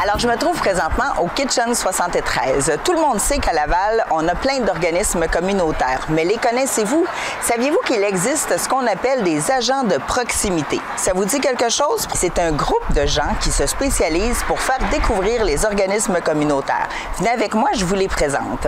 Alors, je me trouve présentement au Kitchen 73. Tout le monde sait qu'à Laval, on a plein d'organismes communautaires. Mais les connaissez-vous? Saviez-vous qu'il existe ce qu'on appelle des agents de proximité? Ça vous dit quelque chose? C'est un groupe de gens qui se spécialisent pour faire découvrir les organismes communautaires. Venez avec moi, je vous les présente.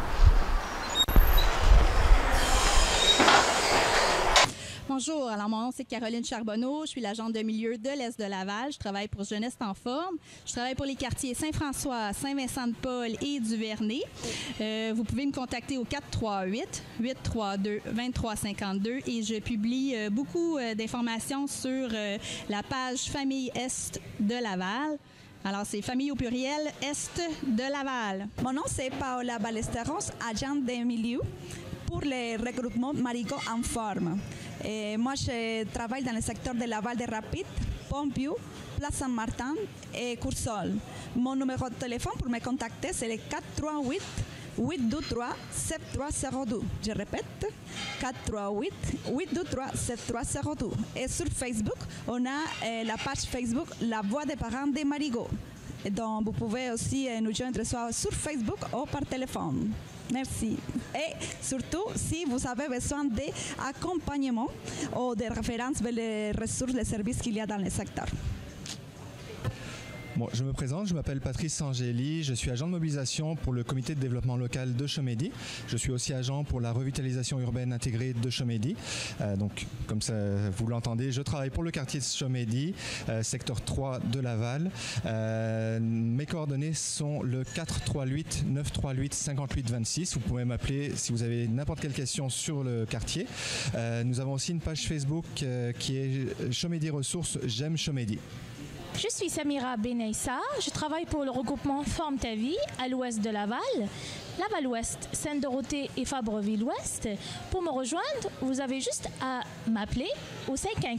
Bonjour, alors mon nom c'est Caroline Charbonneau, je suis l'agente de milieu de l'Est de Laval, je travaille pour Jeunesse en forme, je travaille pour les quartiers Saint-François, Saint-Vincent-de-Paul et Duvernay. Vous pouvez me contacter au 438-832-2352 et je publie beaucoup d'informations sur la page Famille Est de Laval. Alors, c'est Famille au pluriel, Est de Laval. Mon nom, c'est Paola Ballesteros, agente de milieu pour le regroupement Marigot en forme. Et moi, je travaille dans le secteur de Laval des Rapides, Pompidou, Place Saint-Martin et Coursol. Mon numéro de téléphone pour me contacter, c'est le 438 823 7302. Je répète, 438 823 7302. Et sur Facebook, on a la page Facebook La Voix des parents de Marigot. Et donc, vous pouvez aussi nous joindre soit sur Facebook ou par téléphone. Merci. Et surtout, si vous avez besoin d'accompagnement ou de références vers les ressources, les services qu'il y a dans le secteur. Bon, je me présente, je m'appelle Patrice Angéli, je suis agent de mobilisation pour le comité de développement local de Chomédy. Je suis aussi agent pour la revitalisation urbaine intégrée de Chomédy. Donc, comme ça, vous l'entendez, je travaille pour le quartier de Chomédy, secteur 3 de Laval. Mes coordonnées sont le 438-938-5826. Vous pouvez m'appeler si vous avez n'importe quelle question sur le quartier. Nous avons aussi une page Facebook qui est Chomédy Ressources, J'aime Chomédy. Je suis Samira Beneissa, je travaille pour le regroupement Forme ta vie à l'ouest de Laval, Laval-Ouest, Sainte-Dorothée et Fabreville-Ouest. Pour me rejoindre, vous avez juste à m'appeler au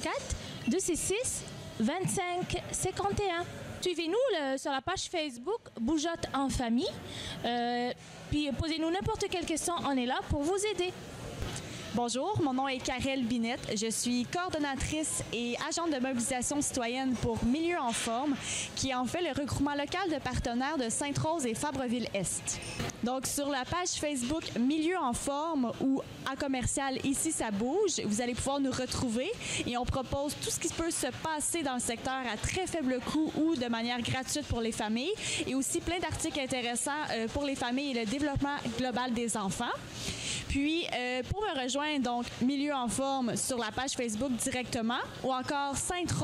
514-266-2551. Suivez-nous sur la page Facebook Bougeotte en famille. Puis posez-nous n'importe quelle question, on est là pour vous aider. Bonjour, mon nom est Karel Binette. Je suis coordonnatrice et agente de mobilisation citoyenne pour Milieu en forme, qui est en fait le regroupement local de partenaires de Sainte-Rose et Fabreville-Est. Donc, sur la page Facebook Milieu en forme ou à commercial Ici ça bouge, vous allez pouvoir nous retrouver et on propose tout ce qui peut se passer dans le secteur à très faible coût ou de manière gratuite pour les familles et aussi plein d'articles intéressants pour les familles et le développement global des enfants. Puis, pour me rejoindre, donc, Milieu en forme sur la page Facebook directement ou encore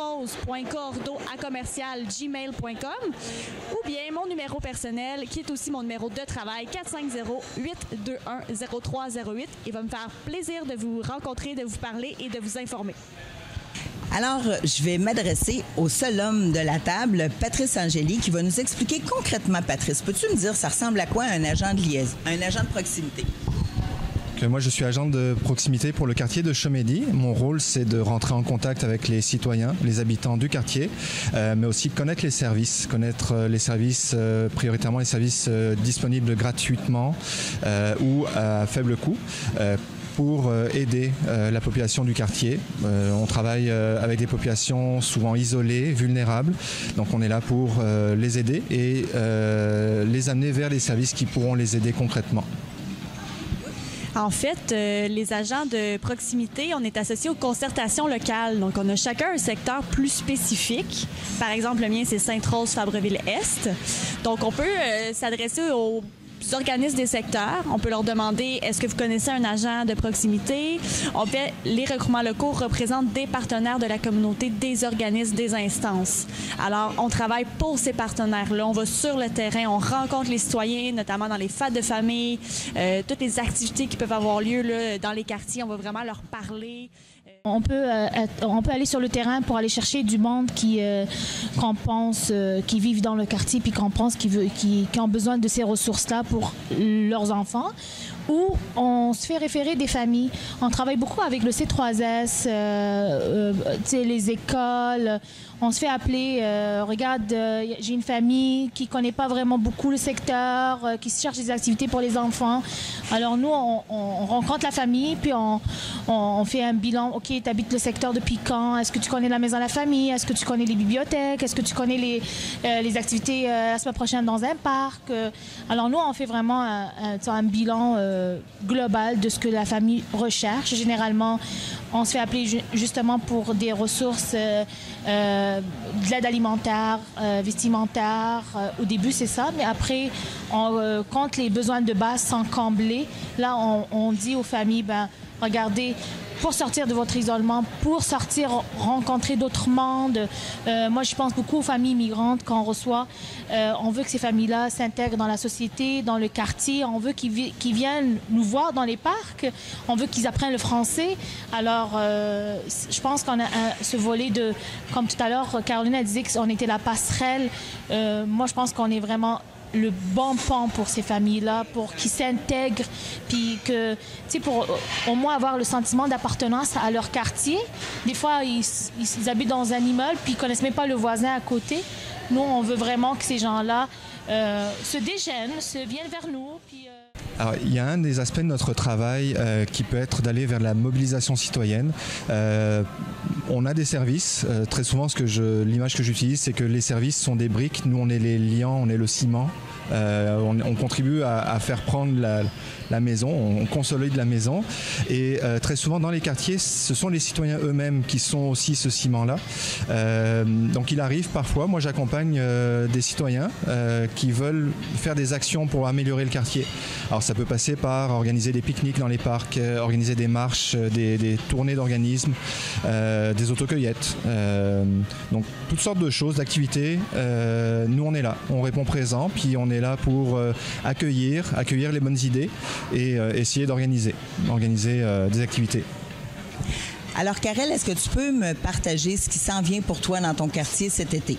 sainterose.cordo@gmail.com ou bien mon numéro personnel qui est aussi mon numéro de travail 450-821-0308. Il va me faire plaisir de vous rencontrer, de vous parler et de vous informer. Alors, je vais m'adresser au seul homme de la table, Patrice Angéli, qui va nous expliquer concrètement, Patrice, peux-tu me dire, ça ressemble à quoi un agent de liaison, un agent de proximité? Moi, je suis agent de proximité pour le quartier de Chomédy. Mon rôle, c'est de rentrer en contact avec les citoyens, les habitants du quartier, mais aussi connaître les services, prioritairement les services disponibles gratuitement ou à faible coût. Pour aider la population du quartier. On travaille avec des populations souvent isolées, vulnérables. Donc on est là pour les aider et les amener vers les services qui pourront les aider concrètement. En fait, les agents de proximité, on est associés aux concertations locales. Donc, on a chacun un secteur plus spécifique. Par exemple, le mien, c'est Sainte-Rose-Fabreville-Est. Donc, on peut s'adresser aux organismes des secteurs. On peut leur demander, est-ce que vous connaissez un agent de proximité? En fait, les regroupements locaux représentent des partenaires de la communauté, des organismes, des instances. Alors, on travaille pour ces partenaires-là. On va sur le terrain, on rencontre les citoyens, notamment dans les fêtes de famille, toutes les activités qui peuvent avoir lieu là, dans les quartiers. On va vraiment leur parler. On peut aller sur le terrain pour aller chercher du monde qu'on pense qui vivent dans le quartier puis qu'on pense qui ont besoin de ces ressources-là pour leurs enfants. où on se fait référer des familles. On travaille beaucoup avec le C3S, les écoles. On se fait appeler, regarde, j'ai une famille qui ne connaît pas vraiment beaucoup le secteur, qui cherche des activités pour les enfants. Alors nous, on rencontre la famille, puis on fait un bilan. OK, tu habites le secteur depuis quand? Est-ce que tu connais la maison de la famille? Est-ce que tu connais les bibliothèques? Est-ce que tu connais les activités la semaine prochaine dans un parc? Alors nous, on fait vraiment un bilan global de ce que la famille recherche. Généralement, on se fait appeler justement pour des ressources, de l'aide alimentaire, vestimentaire. Au début, c'est ça, mais après, quand les besoins de base sont comblés, là, on dit aux familles, regardez, pour sortir de votre isolement, pour sortir, rencontrer d'autres mondes. Moi, je pense beaucoup aux familles migrantes qu'on reçoit. On veut que ces familles-là s'intègrent dans la société, dans le quartier. On veut qu'ils viennent nous voir dans les parcs. On veut qu'ils apprennent le français. Alors, je pense qu'on a ce volet de... Comme tout à l'heure, Caroline a dit qu'on était la passerelle. Moi, je pense qu'on est vraiment le bon pont pour ces familles-là, pour qu'ils s'intègrent, puis que, tu sais, pour au moins avoir le sentiment d'appartenance à leur quartier. Des fois, ils habitent dans un immeuble, puis ils ne connaissent même pas le voisin à côté. Nous, on veut vraiment que ces gens-là se déchaînent, viennent vers nous, puis... Alors, il y a un des aspects de notre travail qui peut être d'aller vers la mobilisation citoyenne. On a des services. Très souvent, l'image que j'utilise, c'est que les services sont des briques. Nous, on est les liants, on est le ciment. On contribue à faire prendre la maison, on consolide la maison. Et très souvent, dans les quartiers, ce sont les citoyens eux-mêmes qui sont aussi ce ciment-là. Donc, il arrive parfois, moi j'accompagne des citoyens qui veulent faire des actions pour améliorer le quartier. Alors, ça peut passer par organiser des pique-niques dans les parcs, organiser des marches, des tournées d'organismes, des autocueillettes. Donc, toutes sortes de choses, d'activités. Nous, on est là, on répond présent, puis on est là pour accueillir les bonnes idées et essayer d'organiser des activités. Alors, Karel, est-ce que tu peux me partager ce qui s'en vient pour toi dans ton quartier cet été?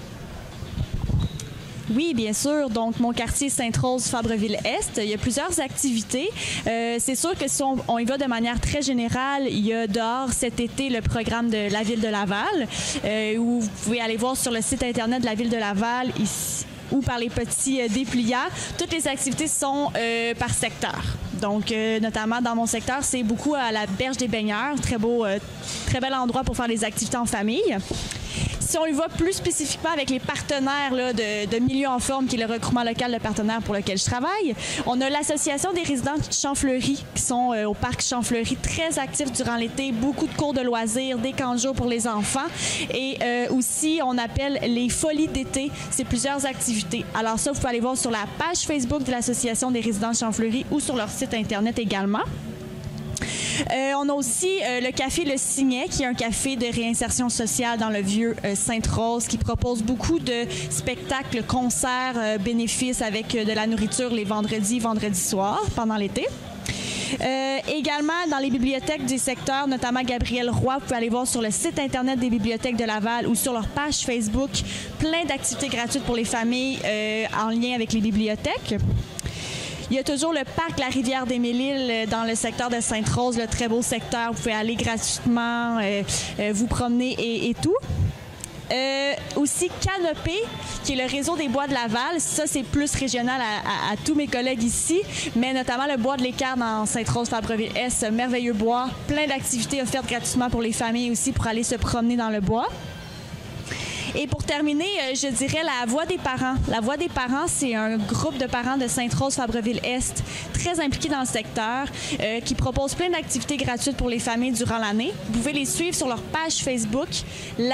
Oui, bien sûr. Donc, mon quartier Sainte-Rose-Fabreville-Est, il y a plusieurs activités. C'est sûr que si on y va de manière très générale, il y a dehors cet été le programme de la Ville de Laval, où vous pouvez aller voir sur le site Internet de la Ville de Laval, ici, ou par les petits dépliants. Toutes les activités sont par secteur. Donc, notamment dans mon secteur, c'est beaucoup à la Berge des Baigneurs. Très beau, très bel endroit pour faire des activités en famille. Si on y va plus spécifiquement avec les partenaires là, de Milieu en forme, qui est le regroupement local de partenaires pour lequel je travaille, on a l'Association des résidents de Champfleury qui sont au parc Champfleury, très actifs durant l'été, beaucoup de cours de loisirs, des camps de jour pour les enfants. Et aussi, on appelle les folies d'été. C'est plusieurs activités. Alors ça, vous pouvez aller voir sur la page Facebook de l'Association des résidents de Champfleury ou sur leur site Internet également. On a aussi le café Le Signet, qui est un café de réinsertion sociale dans le vieux Sainte-Rose, qui propose beaucoup de spectacles, concerts, bénéfices avec de la nourriture les vendredis soirs pendant l'été. Également, dans les bibliothèques du secteur, notamment Gabriel Roy, vous pouvez aller voir sur le site Internet des bibliothèques de Laval ou sur leur page Facebook, plein d'activités gratuites pour les familles en lien avec les bibliothèques. Il y a toujours le parc La Rivière des Mille-Îles dans le secteur de Sainte-Rose, le très beau secteur. Vous pouvez aller gratuitement, vous promener et tout. Aussi Canopée, qui est le réseau des bois de Laval. Ça, c'est plus régional à tous mes collègues ici, mais notamment le bois de l'Équerre dans Sainte-Rose-Fabreville-Est, merveilleux bois. Plein d'activités offertes gratuitement pour les familles aussi pour aller se promener dans le bois. Et pour terminer, je dirais la Voix des parents. La Voix des parents, c'est un groupe de parents de Sainte-Rose-Fabreville-Est très impliqués dans le secteur qui propose plein d'activités gratuites pour les familles durant l'année. Vous pouvez les suivre sur leur page Facebook, la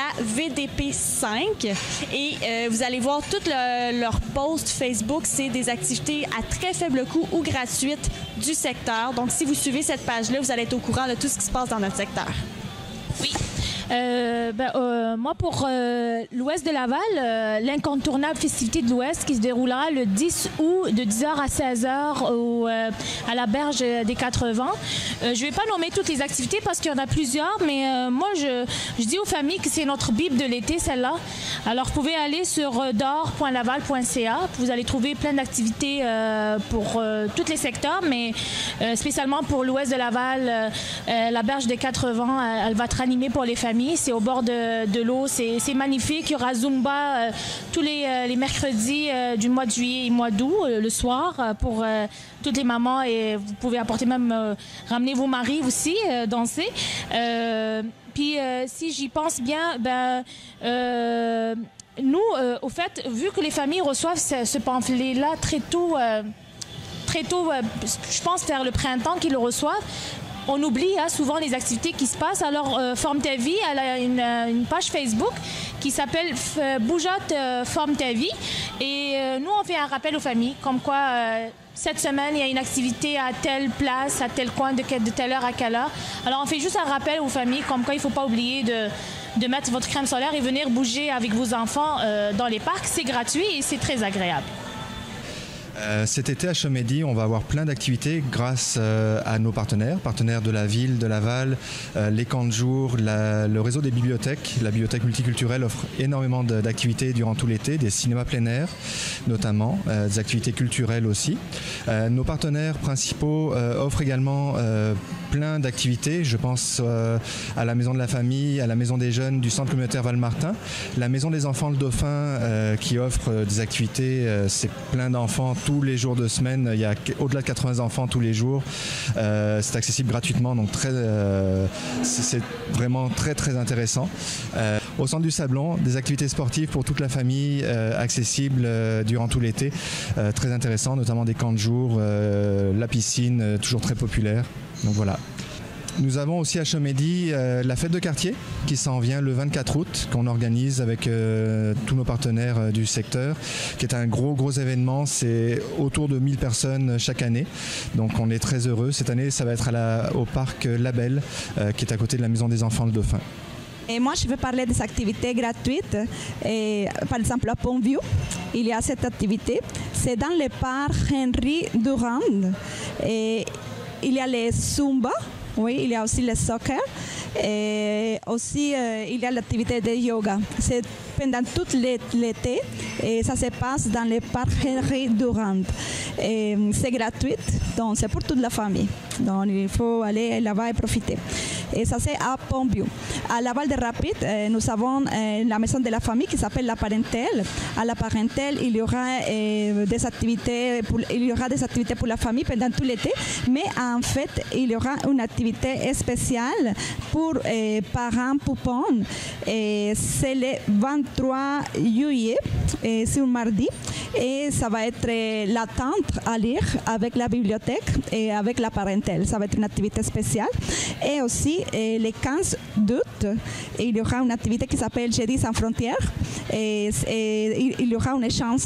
VDP5. Et vous allez voir tous leurs posts Facebook. C'est des activités à très faible coût ou gratuites du secteur. Donc, si vous suivez cette page-là, vous allez être au courant de tout ce qui se passe dans notre secteur. Oui. Moi, pour l'Ouest de Laval, l'incontournable festivité de l'Ouest qui se déroulera le 10 août de 10h à 16h à la Berge des 80. Je ne vais pas nommer toutes les activités parce qu'il y en a plusieurs, mais moi, je dis aux familles que c'est notre Bible de l'été, celle-là. Alors, vous pouvez aller sur d'or.laval.ca. Vous allez trouver plein d'activités pour tous les secteurs, mais spécialement pour l'Ouest de Laval, la Berge des 80, elle va être animée pour les familles. C'est au bord de l'eau, c'est magnifique. Il y aura Zumba tous les mercredis du mois de juillet et mois d'août, le soir, pour toutes les mamans. Et vous pouvez apporter même, ramener vos maris aussi, danser. Puis si j'y pense bien, nous, au fait, vu que les familles reçoivent ce pamphlet-là très tôt, je pense vers le printemps qu'ils le reçoivent, on oublie souvent les activités qui se passent. Alors, Forme ta vie, elle a une page Facebook qui s'appelle Bougeotte Forme ta vie. Et nous, on fait un rappel aux familles, comme quoi cette semaine, il y a une activité à telle place, à tel coin, de telle heure à quelle heure. Alors, on fait juste un rappel aux familles, comme quoi il ne faut pas oublier de mettre votre crème solaire et venir bouger avec vos enfants dans les parcs. C'est gratuit et c'est très agréable. Cet été à Chomedey, on va avoir plein d'activités grâce à nos partenaires de la ville de Laval, les camps de jour, le réseau des bibliothèques. La bibliothèque multiculturelle offre énormément d'activités durant tout l'été, des cinémas plein air notamment, des activités culturelles aussi. Nos partenaires principaux offrent également plein d'activités. Je pense à la Maison de la Famille, à la Maison des Jeunes du Centre communautaire Val-Martin, la Maison des Enfants Le Dauphin qui offre des activités, c'est plein d'enfants tous les jours de semaine. Il y a au-delà de 80 enfants tous les jours. C'est accessible gratuitement, donc c'est vraiment très très intéressant. Au centre du Sablon, des activités sportives pour toute la famille, accessibles durant tout l'été. Très intéressant, notamment des camps de jour, la piscine, toujours très populaire. Donc voilà. Nous avons aussi à Chomedey la fête de quartier qui s'en vient le 24 août, qu'on organise avec tous nos partenaires du secteur, qui est un gros événement. C'est autour de 1000 personnes chaque année. Donc on est très heureux. Cette année, ça va être au parc Labelle, qui est à côté de la Maison des Enfants Le Dauphin. Et moi, je vais parler des activités gratuites. Et, par exemple, à Pont-Vieux, il y a cette activité. C'est dans le parc Henri Durand. Et il y a les Zumba. Oui, il y a aussi le soccer et aussi il y a l'activité de yoga. C'est pendant tout l'été et ça se passe dans le parc Henri Durand. C'est gratuit, donc c'est pour toute la famille. Donc il faut aller là-bas et profiter. Et ça c'est à Pont-Vieux. À Laval de Rapide, nous avons la maison de la famille qui s'appelle La Parentèle. À La Parentèle, il y aura des activités pour la famille pendant tout l'été, mais en fait, il y aura une activité spéciale pour parents poupons. C'est le 23 juillet, c'est un mardi, et ça va être l'attente à lire avec la bibliothèque et avec la parentèle. Ça va être une activité spéciale. Et aussi, le 15 août, il y aura une activité qui s'appelle Jeudi sans frontières. Et il y aura un échange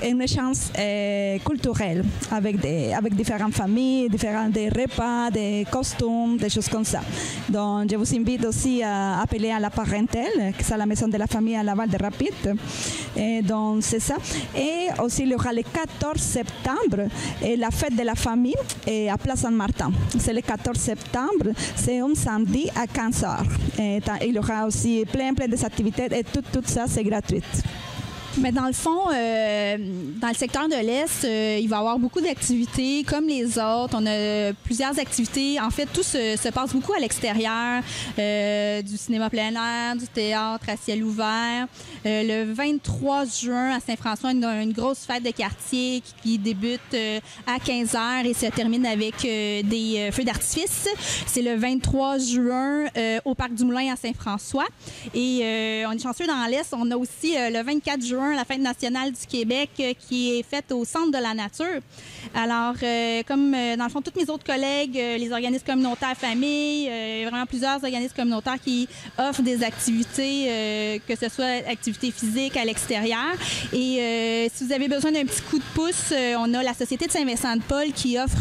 culturel avec différentes familles, différents repas, des costumes, des choses comme ça. Donc, je vous invite aussi à appeler à la parentèle, qui est la maison de la famille à Laval de Rapide. Et donc, c'est ça. Et aussi, il y aura le 14 septembre, la fête de la famille à Place Saint-Martin. C'est le 14 septembre, c'est un samedi à 15h. Il y aura aussi plein d'activités et tout ça, c'est gratuit. Mais dans le fond, dans le secteur de l'Est, il va y avoir beaucoup d'activités comme les autres. On a plusieurs activités. En fait, tout se passe beaucoup à l'extérieur, du cinéma plein air, du théâtre à ciel ouvert. Le 23 juin, à Saint-François, une grosse fête de quartier qui débute à 15h et se termine avec des feux d'artifice. C'est le 23 juin au Parc du Moulin à Saint-François. Et on est chanceux dans l'Est. On a aussi le 24 juin la fête nationale du Québec qui est faite au Centre de la nature. Alors, comme dans le fond, tous mes autres collègues, les organismes communautaires familles, vraiment plusieurs organismes communautaires qui offrent des activités, que ce soit activités physiques à l'extérieur. Et si vous avez besoin d'un petit coup de pouce, on a la Société de Saint-Vincent-de-Paul qui offre,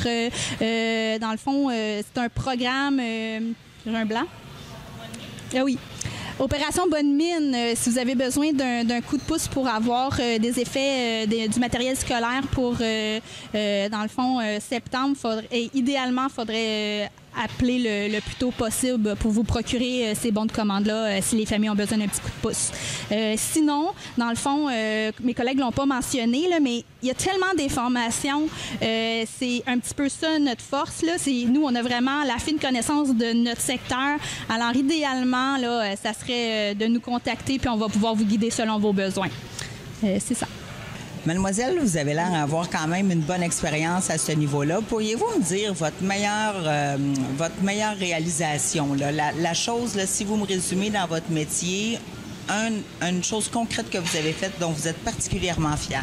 dans le fond, c'est un programme... j'ai un blanc? Ah oui. Opération Bonne Mine, si vous avez besoin d'un coup de pouce pour avoir des effets du matériel scolaire pour, dans le fond, septembre, idéalement, il faudrait appeler le plus tôt possible pour vous procurer ces bons de commande-là si les familles ont besoin d'un petit coup de pouce. Sinon, dans le fond, mes collègues ne l'ont pas mentionné, là, mais il y a tellement d'informations. C'est un petit peu ça notre force. Là. Nous, on a vraiment la fine connaissance de notre secteur. Alors, idéalement, là, ça serait de nous contacter puis on va pouvoir vous guider selon vos besoins. C'est ça. Mademoiselle, vous avez l'air d'avoir quand même une bonne expérience à ce niveau-là. Pourriez-vous me dire votre meilleure réalisation? Là? La chose, là, si vous me résumez dans votre métier, une chose concrète que vous avez faite dont vous êtes particulièrement fière?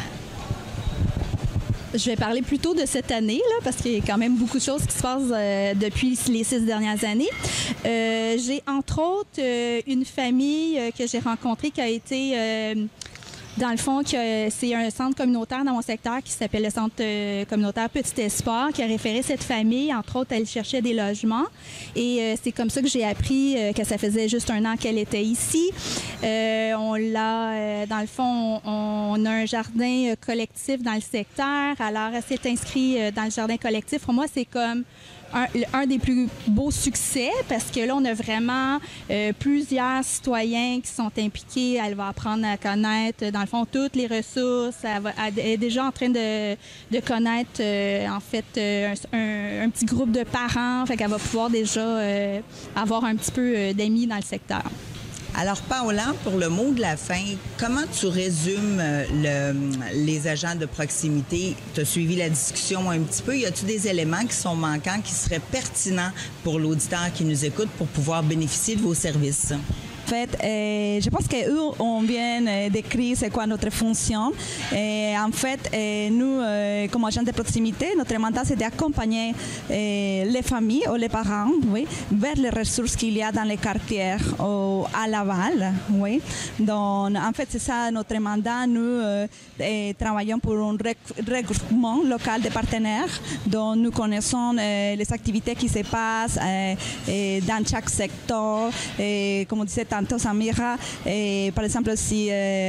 Je vais parler plutôt de cette année, là, parce qu'il y a quand même beaucoup de choses qui se passent depuis les 6 dernières années. J'ai entre autres une famille que j'ai rencontrée qui a été... Dans le fond, c'est un centre communautaire dans mon secteur qui s'appelle le centre communautaire Petit Espoir qui a référé cette famille. Entre autres, elle cherchait des logements. Et c'est comme ça que j'ai appris que ça faisait juste 1 an qu'elle était ici. Dans le fond, on a un jardin collectif dans le secteur. Alors, elle s'est inscrite dans le jardin collectif. Pour moi, c'est comme un des plus beaux succès parce que là, on a vraiment plusieurs citoyens qui sont impliqués. Elle va apprendre à connaître, dans le fond, toutes les ressources. Elle est déjà en train de connaître, en fait, un petit groupe de parents. Fait qu'elle va pouvoir déjà avoir un petit peu d'amis dans le secteur. Alors, Paola, pour le mot de la fin, comment tu résumes les agents de proximité? Tu as suivi la discussion un petit peu. Y a-t-il des éléments qui sont manquants, qui seraient pertinents pour l'auditeur qui nous écoute pour pouvoir bénéficier de vos services? En fait, je pense qu'eux, on vient décrire c'est quoi notre fonction. En fait, nous, comme agents de proximité, notre mandat, c'est d'accompagner les familles ou les parents vers les ressources qu'il y a dans les quartiers à Laval. Oui. Donc, en fait, c'est ça notre mandat. Nous travaillons pour un regroupement local de partenaires dont nous connaissons les activités qui se passent dans chaque secteur. Comme on disait tantôt, Samira, par exemple, si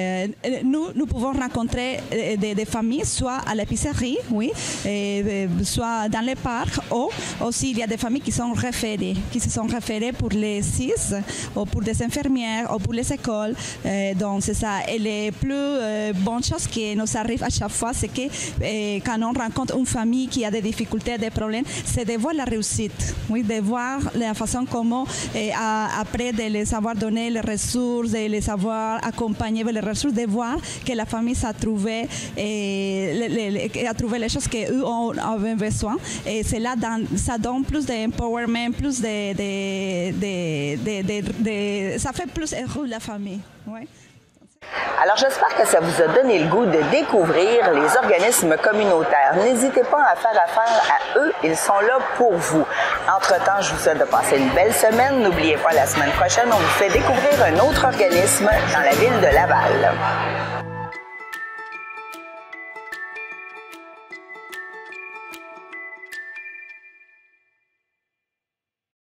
nous pouvons rencontrer des familles, soit à l'épicerie, oui, soit dans les parcs, ou aussi il y a des familles qui se sont référées pour les CIS, ou pour des infirmières, ou pour les écoles. Donc, c'est ça. Et les plus bonnes choses qui nous arrivent à chaque fois, c'est que quand on rencontre une famille qui a des difficultés, des problèmes, c'est de voir la réussite, oui, de voir la façon comment, après de les avoir donné les ressources, de les avoir accompagnés vers les ressources, de voir que la famille a trouvé les choses qu'eux avaient besoin. Et cela ça donne plus d'empowerment, plus ça fait plus heureux la famille. Ouais. Alors, j'espère que ça vous a donné le goût de découvrir les organismes communautaires. N'hésitez pas à faire affaire à eux, ils sont là pour vous. Entre-temps, je vous souhaite de passer une belle semaine. N'oubliez pas, la semaine prochaine, on vous fait découvrir un autre organisme dans la ville de Laval.